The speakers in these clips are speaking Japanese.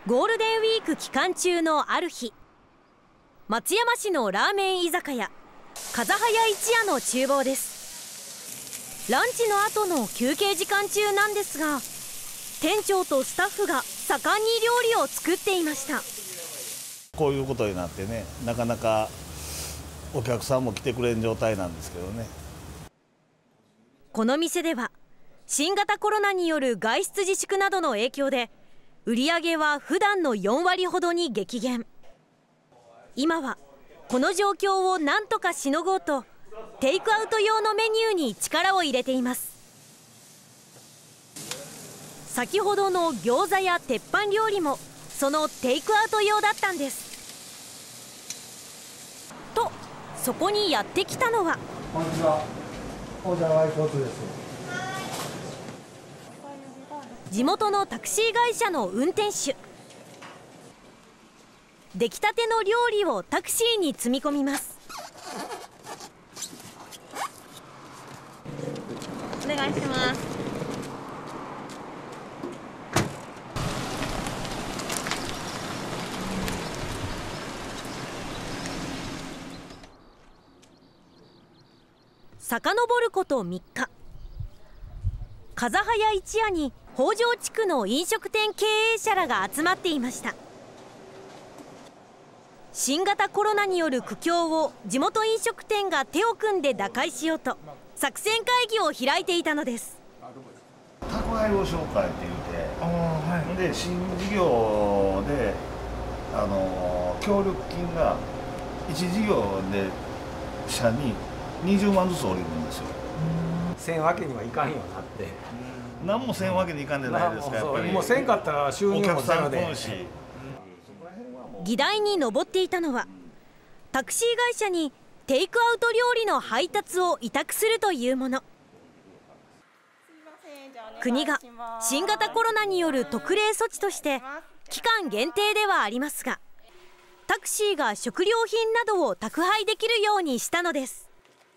ゴールデンウィーク期間中のある日、松山市のラーメン居酒屋風早一夜の厨房です。ランチの後の休憩時間中なんですが、店長とスタッフが盛んに料理を作っていました。 こういうことになってね、なかなかお客さんも来てくれん状態なんですけどね。 この店では新型コロナによる外出自粛などの影響で売り上げは普段の4割ほどに激減。今はこの状況を何とかしのごうとテイクアウト用のメニューに力を入れています。先ほどの餃子や鉄板料理もそのテイクアウト用だったんです。とそこにやってきたのは、 こんにちは、おじゃわいこつです。 地元のタクシー会社の運転手。出来たての料理をタクシーに積み込みます。お願いします。遡ること3日、風早一夜に北条地区の飲食店経営者らが集まっていました。新型コロナによる苦境を地元飲食店が手を組んで打開しようと作戦会議を開いていたのです。 宅配を紹介って言って、で新事業で協力金が1事業で社に20万ずつ降りるんですよ。 せんわけにはいかんようになって、 何もせんわけにいかんじゃないですか。やっぱりもうせんかったら収入もゼロで。 議題に上っていたのは、タクシー会社にテイクアウト料理の配達を委託するというもの。国が新型コロナによる特例措置として期間限定ではありますが、タクシーが食料品などを宅配できるようにしたのです。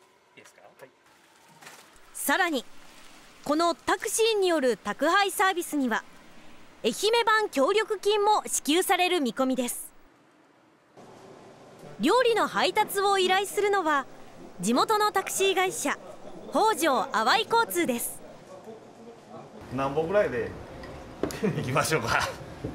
さらにこのタクシーによる宅配サービスには愛媛版協力金も支給される見込みです。料理の配達を依頼するのは地元のタクシー会社北条淡い交通です。 何本ぐらいで行きましょうか。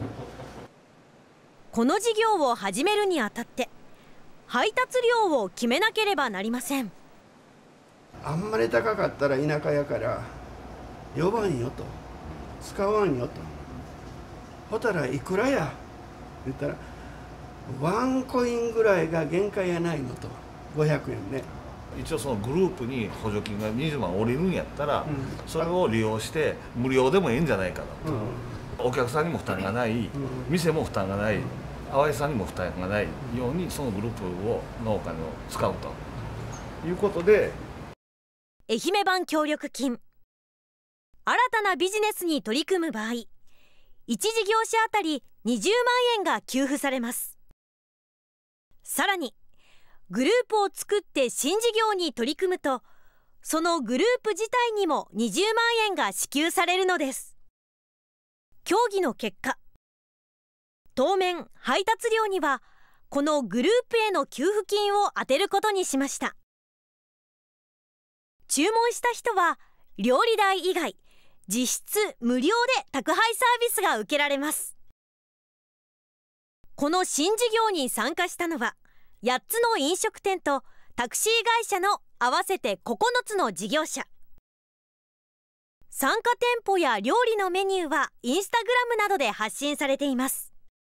この事業を始めるにあたって配達料を決めなければなりません。 あんまり高かったら田舎やから呼ばんよと、使わんよと。ほたらいくらや言ったらワンコインぐらいが限界やないのと、500円ね。 一応そのグループに補助金が20万降りるんやったら、それを利用して無料でもいいんじゃないかなと、お客さんにも負担がない、店も負担がない、淡井さんにも負担がないようにそのグループを農家を使うということで、 愛媛版協力金、新たなビジネスに取り組む場合、1事業者あたり20万円が給付されます。さらにグループを作って新事業に取り組むと、そのグループ自体にも20万円が支給されるのです。協議の結果、当面配達料にはこのグループへの給付金を充てることにしました。注文した人は料理代以外実質無料で宅配サービスが受けられます。この新事業に参加したのは8つの飲食店とタクシー会社の合わせて9つの事業者。参加店舗や料理のメニューはインスタグラムなどで発信されています。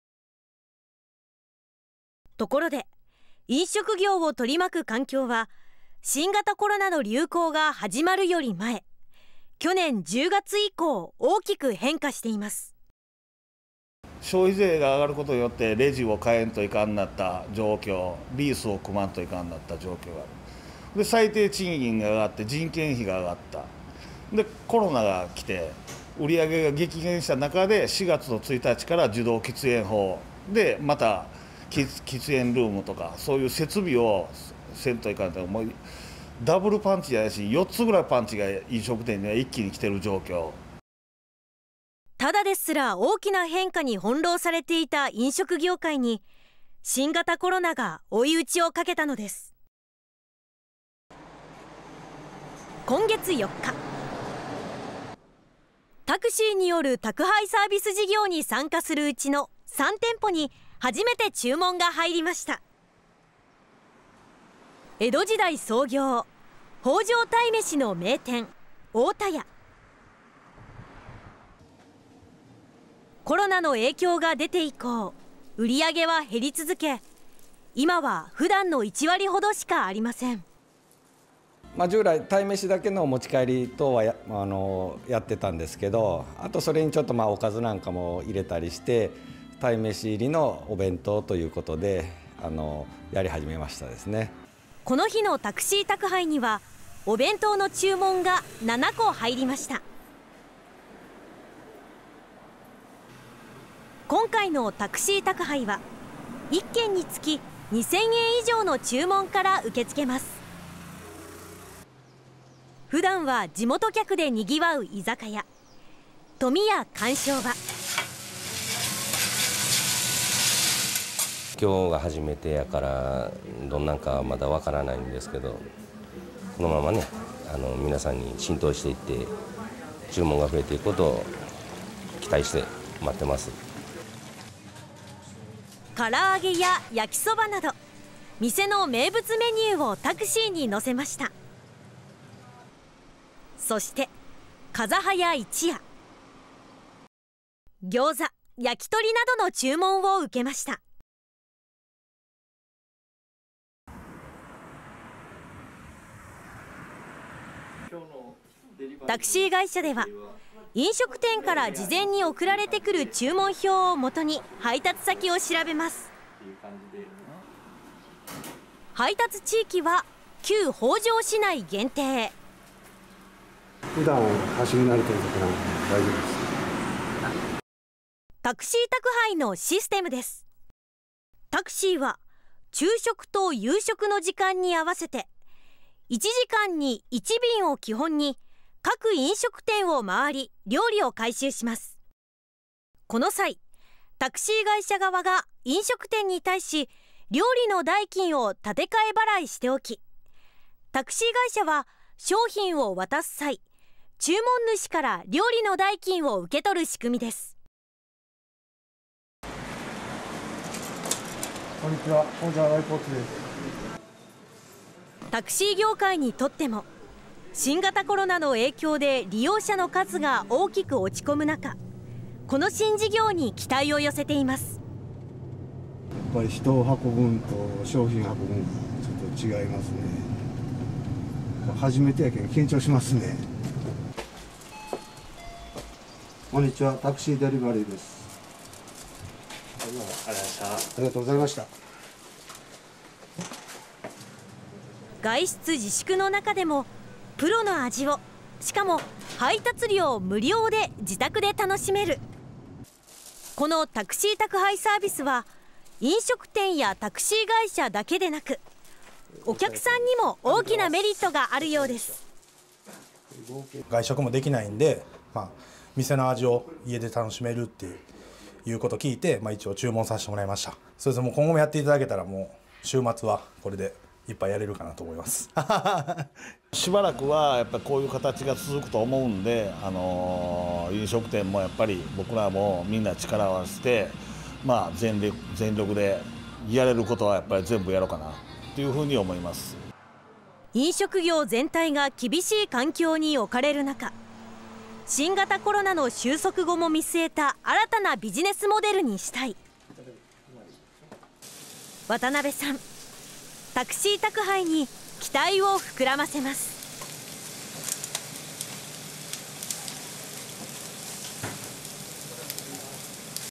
ところで飲食業を取り巻く環境は新型コロナの流行が始まるより前、去年10月以降大きく変化しています。 消費税が上がることによってレジを変えんといかんなった状況、リースを組まんといかんなった状況がある。で最低賃金が上がって人件費が上がった。でコロナが来て売り上げが激減した中で4月の1日から受動喫煙法でまた喫煙ルームとかそういう設備をせんといかんと、もうダブルパンチじゃないし4つぐらいパンチが飲食店には一気に来てる状況。 ただですら大きな変化に翻弄されていた飲食業界に新型コロナが追い打ちをかけたのです。今月4日、タクシーによる宅配サービス事業に参加するうちの3店舗に初めて注文が入りました。江戸時代創業、北条鯛めしの名店太田屋。コロナの影響が出て以降、売り上げは減り続け、今は普段の1割ほどしかありません。 従来鯛めしだけの持ち帰り等はやってたんですけど、あとそれにちょっとおかずなんかも入れたりして鯛めし入りのお弁当ということでやり始めましたですね。 この日のタクシー宅配にはお弁当の注文が7個入りました。今回のタクシー宅配は1件につき2000円以上の注文から受け付けます。普段は地元客でにぎわう居酒屋富屋鑑賞場。 今日が初めてやからどんなんかまだわからないんですけど、このままね皆さんに浸透していって注文が増えていくことを期待して待ってます。 唐揚げや焼きそばなど店の名物メニューをタクシーに載せました。そして風早一夜、餃子、焼き鳥などの注文を受けました。タクシー会社では飲食店から事前に送られてくる注文表をもとに配達先を調べます。配達地域は旧北条市内限定。 普段走り慣れてるところなんで大丈夫です。 タクシー宅配のシステムです。タクシーは昼食と夕食の時間に合わせて1時間に1便を基本に各飲食店を回り料理を回収します。この際、タクシー会社側が飲食店に対し料理の代金を立て替え払いしておき、タクシー会社は商品を渡す際、注文主から料理の代金を受け取る仕組みです。 こんにちは、北条アイポーツです。 タクシー業界にとっても新型コロナの影響で利用者の数が大きく落ち込む中、この新事業に期待を寄せています。 やっぱり人を運ぶんと商品運ぶんちょっと違いますね。初めてやけど緊張しますね。こんにちは、タクシーデリバリーです。ありがとうございました。 外出自粛の中でもプロの味を、しかも配達料無料で自宅で楽しめる。このタクシー宅配サービスは飲食店やタクシー会社だけでなくお客さんにも大きなメリットがあるようです。 外食もできないんで、店の味を家で楽しめるっていうことを聞いて、一応注文させてもらいました。そうですね、もう今後もやっていただけたらもう週末はこれでいっぱいやれるかなと思いますしばらくはやっぱりこういう形が続くと思うんで、飲食店もやっぱり僕らもみんな力を合わせて、全力でやれることはやっぱり全部やろうかなというふうに思います。 飲食業全体が厳しい環境に置かれる中、新型コロナの収束後も見据えた新たなビジネスモデルにしたい。渡辺さん、タクシー宅配に期待を膨らませます。